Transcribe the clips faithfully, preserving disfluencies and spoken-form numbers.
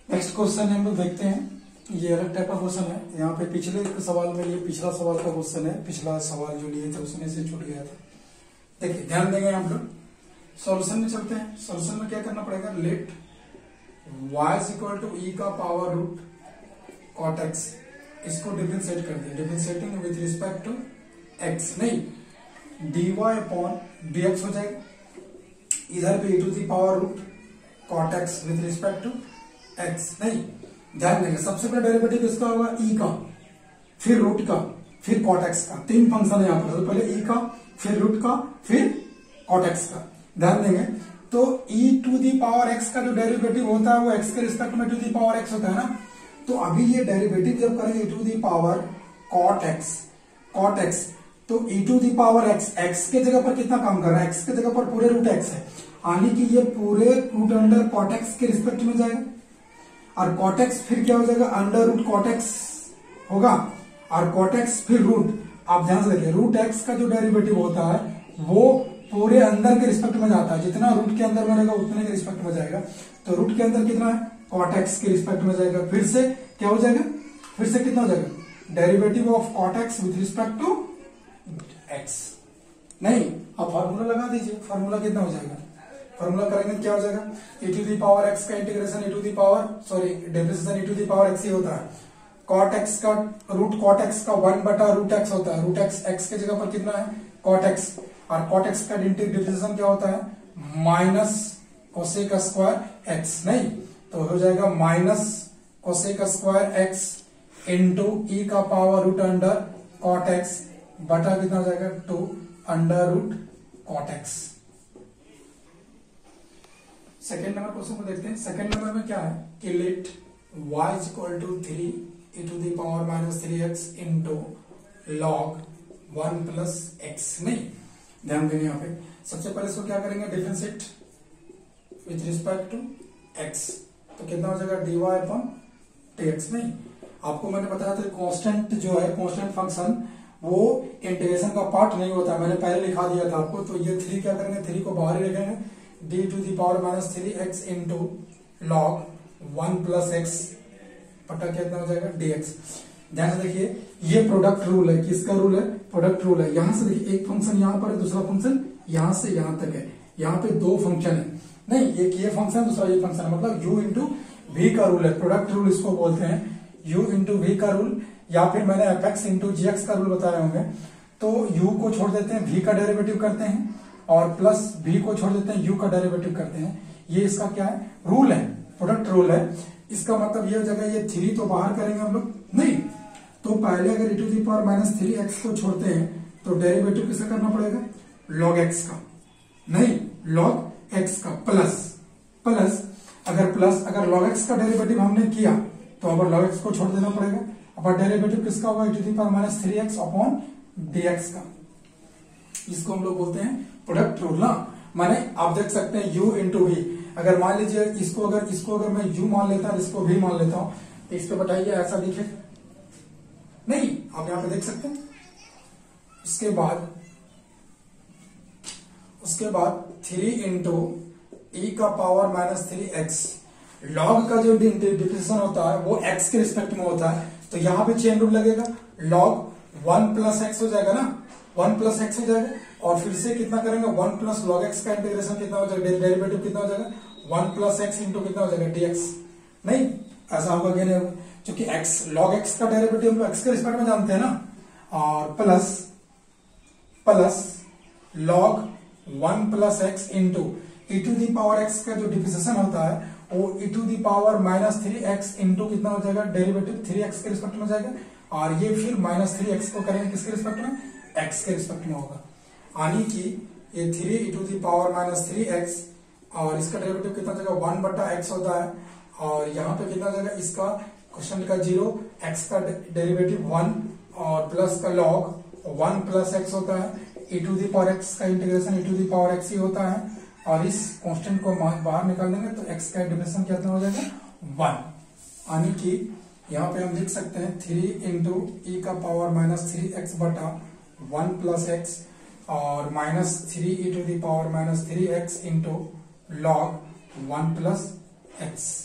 Next question हम लोग देखते हैं, ये अलग टाइप का क्वेश्चन है। यहाँ पे पिछले सवाल में, ये पिछला सवाल का क्वेश्चन है, पिछला सवाल जो लिए थे उसमें से छूट गया था। देखिए ध्यान देंगे हम लोग, सॉल्यूशन में चलते हैं। सॉल्यूशन में क्या करना पड़ेगा, let y is equal to e का पावर रूट कॉट एक्स, इसको डिफरेंशिएट कर दिया, differentiating with respect to x, नहीं dy अपॉन dx हो जाएगा, इधर पे e to the power root cot x with respect to x, नहीं ध्यान देंगे सबसे पहले डेरिवेटिव किसका होगा, e का, फिर रूट का, फिर कॉट एक्स का। तीन फंक्शन है यहाँ पर, तो पहले e का, फिर रूट का, फिर कॉट एक्स का। ध्यान देंगे तो e to the power x का जो डेरिवेटिव होता है वो x के रिस्पेक्ट में टू दी पावर x होता है ना। तो अभी ये डेरिवेटिव जब करेंगे e to the power cot x, cot x, तो e to the power x, x के जगह पर कितना काम कर रहा है, x के जगह पर पूरे रूट x है, यानी कि ये पूरे रूट अंडर कॉट x के रिस्पेक्ट में जाएगा, और कॉट x फिर क्या हो जाएगा, अंडर रूट कॉट x होगा, और कॉट x फिर रूट। आप ध्यान से देखिए, रूट x का जो डेरिवेटिव होता है वो पूरे अंदर के रिस्पेक्ट में जाता है, जितना रूट के अंदर में रहेगा उतने के रिस्पेक्ट में जाएगा। तो रूट के अंदर कितना है, कॉट एक्स के रिस्पेक्ट में जाएगा, फिर से क्या हो जाएगा, फिर से कितना हो जाएगा, derivative of cot x with respect to x. नहीं, अब फार्मूला लगा दीजिए, फार्मूला कितना हो जाएगा, फार्मूला करेंगे क्या हो जाएगा, e to the power x का integration e to the power sorry differentiation e to the power x ही होता है, कॉट x का रूट कॉट x का वन बटा रूट x होता है, रूट x x के जगह पर कितना है, कॉट x, और कॉट x का डिफरेंशिएशन क्या होता है, माइनस कोसेक स्क्वायर x, नहीं तो हो जाएगा minus cosec square x into e का power root under cot x बटा कितना हो जाएगा, two under root cot x। Second number question को देखते हैं। सेकेंड नंबर में क्या है कि let y is equal to three e to the power minus three x into log one plus x, नहीं ध्यान देंगे यहाँ पे सबसे पहले इसको क्या करेंगे, differentiate with respect to x, तो कितना हो जाएगा dy अपॉन dx। नहीं आपको मैंने बताया था कांस्टेंट जो है, कांस्टेंट फंक्शन वो इंटीग्रेशन का पार्ट नहीं होता, मैंने पहले लिखा दिया था आपको। तो ये थ्री क्या करेंगे, थ्री को बाहर ही रखेंगे, d to the power minus three x into log one plus x बटा कितना हो जाएगा dx। ध्यान से देखिए ये प्रोडक्ट रूल है, किसका रूल है, प्रोडक्ट रूल है। यहां से देखिए एक फंक्शन यहां पर है, दूसरा फंक्शन यहां से यहां तक है, यहाँ पे दो फंक्शन है, नहीं एक ये फंक्शन दूसरा ये फंक्शन, मतलब u इंटू वी का रूल है, प्रोडक्ट रूल इसको बोलते हैं, u इंटू वी का रूल, या फिर मैंने f x into g x का रूल बताए होंगे। तो u को छोड़ देते हैं, v का डेरिवेटिव करते हैं, और प्लस v को छोड़ देते हैं, u का डेरिवेटिव करते हैं। ये इसका क्या है, रूल है, प्रोडक्ट रूल है। इसका मतलब ये हो जाएगा, ये थ्री तो बाहर करेंगे हम लोग, नहीं तो पहले अगर e to the power minus three x को छोड़ते हैं तो डेरिवेटिव किसका करना पड़ेगा, log x का, नहीं log x का, प्लस प्लस अगर प्लस अगर log x का डेरिवेटिव हमने किया तो अब log x को छोड़ देना पड़ेगा। अब डेरिवेटिव किसका होगा, e to the power minus three x upon dx का, इसको हम लोग बोलते हैं प्रोडक्ट रूल ना। माने आप देख सकते हैं u इंटू वी, अगर मान लीजिए इसको अगर इसको अगर मैं u मान लेता हूं, इसको v मान लेता हूं, तो इस पे बताइए ऐसा दिखे, नहीं आप यहां पे देख सकते हैं। उसके बाद उसके बाद थ्री इंटू ई का power minus three x, log का जो डिफरेंशिएशन होता है वो x के रिस्पेक्ट में होता है, तो यहां पे चेन रूल लगेगा, लॉग वन प्लस एक्स हो जाएगा ना, वन प्लस एक्स हो जाएगा, और फिर से कितना करेंगे, वन प्लस लॉग एक्स का इंटीग्रेशन कितना हो जाएगा, डेरिवेटिव कितना हो जाएगा, वन प्लस एक्स इंटू कितना हो जाएगा dx। नहीं ऐसा होगा कि नहीं, क्योंकि x log x का डेरिवेटिव हम x के रिस्पेक्ट में जानते हैं ना, और plus plus log one plus x into e to the power x का जो डिफरेंशिएशन होता है वो e to the power minus three x into कितना हो जाएगा, डेरिवेटिव थ्री एक्स के रिस्पेक्ट में जाएगा, और ये फिर माइनस थ्री एक्स को करेंगे किसके रिस्पेक्ट में, x के रिस्पेक्ट में होगा, यानी कि ये three e to the power minus three x, और इसका डेरिवेटिव कितना हो जाएगा, वन बटा एक्स होता है, और यहाँ पे कितना हो जाएगा, इसका क्वेश्चन का जीरो, x का डेरिवेटिव वन, और प्लस का log वन प्लस एक्स होता है, e to the power x का integration e to the power x ही होता है, और इस कांस्टेंट को बाहर निकाल देंगे तो x का इंटीग्रेशन कितना हो जाएगा, वन, यानी कि यहाँ पे हम लिख सकते हैं थ्री इंटू ई का पावर माइनस थ्री एक्स बटा वन प्लस एक्स, और minus three e to the power minus three x into log one plus x.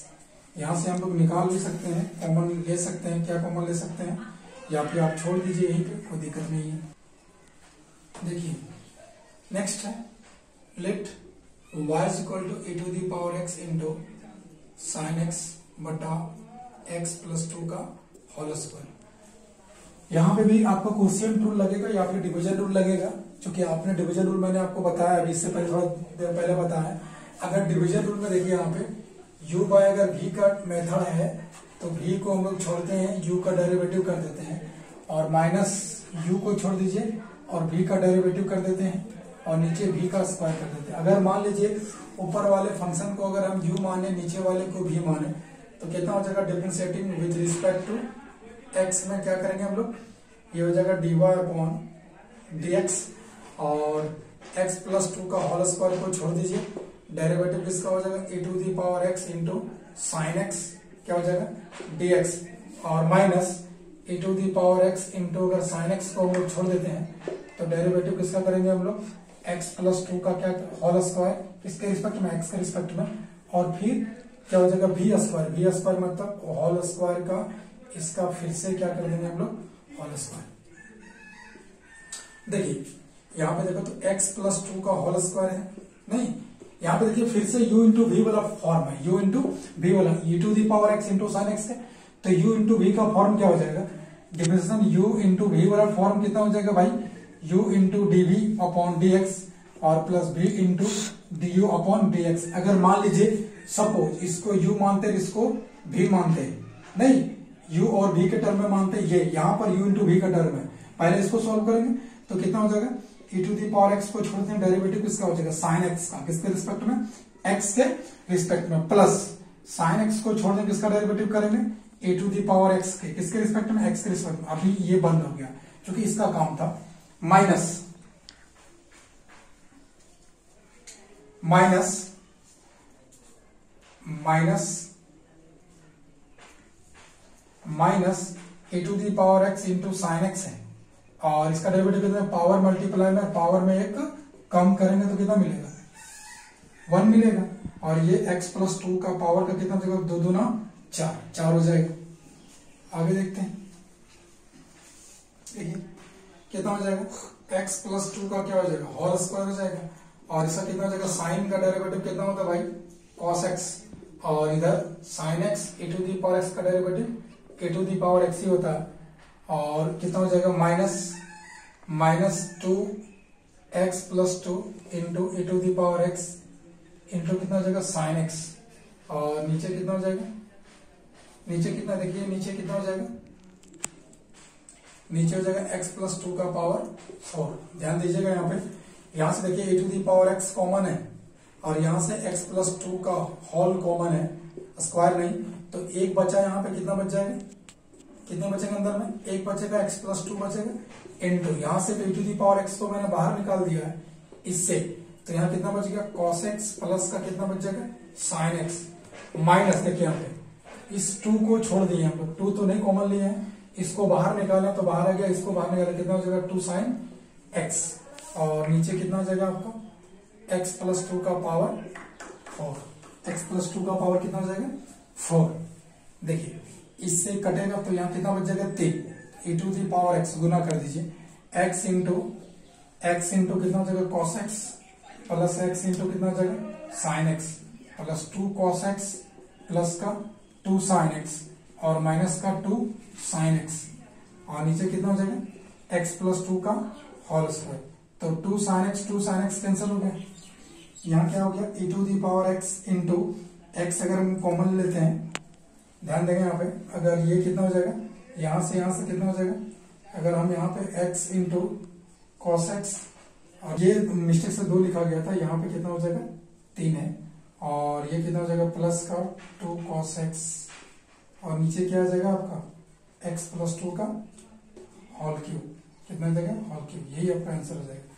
यहाँ से हम लोग निकाल भी सकते हैं, कॉमन ले सकते हैं। क्या कॉमन ले सकते हैं, या फिर आप छोड़ दीजिए यहीं पे, कोई दिक्कत नहीं है। देखिए नेक्स्ट है, let y is equal to a to the power x into sine x बटा x प्लस टू का होल स्क्वायर। यहाँ पे भी आपका क्वोशिएंट रूल लगेगा या फिर डिवीजन रूल लगेगा, क्योंकि आपने डिवीजन रूल मैंने आपको बताया अभी, इससे पहले थोड़ा देर पहले बताया। अगर डिवीजन रूल में देखिए यहाँ पे u बाय अगर v का मेथड है तो v को हम लोग छोड़ते हैं, u का डेरिवेटिव कर देते हैं, और माइनस u को छोड़ दीजिए और v का डेरिवेटिव कर देते हैं, और नीचे v का स्क्वायर कर देते हैं। अगर मान लीजिए ऊपर वाले फंक्शन को अगर हम u माने, नीचे वाले को v माने, तो कितना हो जाएगा, differentiating with respect to x में क्या करेंगे हम लोग, ये हो जाएगा dy अपॉन dx, और x प्लस टू का होल स्क्वायर को छोड़ दीजिए, डेरिवेटिव किसका हो जाएगा, e to the power x into sine x, क्या हो जाएगा dx, और minus e to the power x into अगर साइन एक्स को हम लोग छोड़ देते हैं तो डेरिवेटिव किसका करेंगे हम लोग, x प्लस टू का क्या होल स्क्वायर, किसके रिस्पेक्ट में, x के रिस्पेक्ट में, और फिर क्या हो जाएगा v स्क्वायर, v स्क्वायर मतलब होल स्क्वायर का, इसका फिर से क्या कर देंगे हम लोग होल स्क्वायर। देखिए यहाँ पे देखो तो x प्लस टू का होल स्क्वायर है, नहीं यहाँ पे देखिए फिर से u इंटू वी वाला फॉर्म है, u इंटू वी वाला, e to the power x into sine x है, तो u इंटू वी का फॉर्म क्या हो जाएगा, डिफरेंशिएशन u इंटू वी वाला फॉर्म कितना हो जाएगा भाई, u into d v upon d x, और plus v into d u upon d x. अगर मान लीजिए सपोज इसको u मानते हैं, इसको v मानते हैं, नहीं u और v के टर्म में मानते हैं, ये यहाँ पर u इंटू वी का टर्म है, पहले इसको सॉल्व करेंगे तो कितना हो जाएगा, e to the power x को छोड़ते हैं, डेरिवेटिव किसका हो जाएगा, साइन x का, किसके रिस्पेक्ट में, x के रिस्पेक्ट में, प्लस साइन x को छोड़ दें, किसका डेरिवेटिव करेंगे, e to the power x के, किसके रिस्पेक्ट में, x के रिस्पेक्ट में। अभी ये बंद हो गया क्योंकि इसका काम था, minus minus minus minus e to the power x into sine x है, और इसका डेरिवेटिव कितना है, पावर मल्टीप्लाई में पावर में एक कम करेंगे तो कितना मिलेगा, वन मिलेगा, और ये x प्लस टू का पावर का कितना देगा, दो दूना चार, चार हो जाएगा। आगे देखते हैं, देखिए कितना हो जाएगा, x प्लस टू का क्या हो जाएगा, होल स्क्वायर हो जाएगा, और इसका कितना हो जाएगा, साइन का डेरिवेटिव कितना होता है भाई, cos x, और इधर sine x e to the power x का derivative e to the power x ही होता है, और कितना हो जाएगा, minus minus two x plus two into e to the power x into कितना हो जाएगा, साइन एक्स, और नीचे कितना हो जाएगा, नीचे कितना देखिए, नीचे कितना हो जाएगा, नीचे हो जाएगा x प्लस टू का पावर फोर। ध्यान दीजिएगा यहाँ पे, यहाँ से देखिए e to the power x common है, और यहाँ से x प्लस टू का होल कॉमन है, स्क्वायर नहीं, तो एक बचा, यहाँ पे कितना बच जाएगा, कितने बचेंगे अंदर में, एक बचेगा, x प्लस टू बचेगा, इंटू यहाँ से e to the power x को मैंने बाहर निकाल दिया है इससे, तो यहाँ कितना बच गया, cos x प्लस का कितना बच जाएगा, sin x, माइनस देखिए यहाँ पे इस टू को छोड़ दिए हम लोग, टू तो नहीं कॉमन लिए हैं, इसको बाहर निकाले तो बाहर आ गया, इसको बाहर निकाले कितना हो जाएगा, टू साइन एक्स, और नीचे कितना हो जाएगा आपका, x प्लस टू का power four, x plus two का पावर कितना हो जाएगा, फोर। देखिए इससे कटेगा तो यहाँ कितना बच जाएगा, तीन, e to the power x गुना कर दीजिए, x इंटू एक्स इंटू कितना हो जाएगा, cos x plus x into कितना हो जाएगा, sin x, plus two cos x plus का टू sin x, और माइनस का टू sin x, और नीचे कितना हो जाएगा, x प्लस टू का होल स्क्वायर, तो two sin x two sin x cancel हो गया, यहाँ क्या हो गया, e to the power x into x, अगर हम कॉमन लेते हैं, ध्यान देंगे यहाँ पे, अगर ये कितना हो जाएगा, यहाँ से यहाँ से कितना हो जाएगा, अगर हम यहाँ पे x इंटू कॉस एक्स, और ये मिस्टेक से दो लिखा गया था, यहाँ पे कितना हो जाएगा, तीन है, और ये कितना हो जाएगा, प्लस का टू कॉस एक्स, और नीचे क्या आ जाएगा आपका, x प्लस टू का होल क्यूब, कितना हो जाएगा, होल क्यूब, यही आपका आंसर हो जाएगा।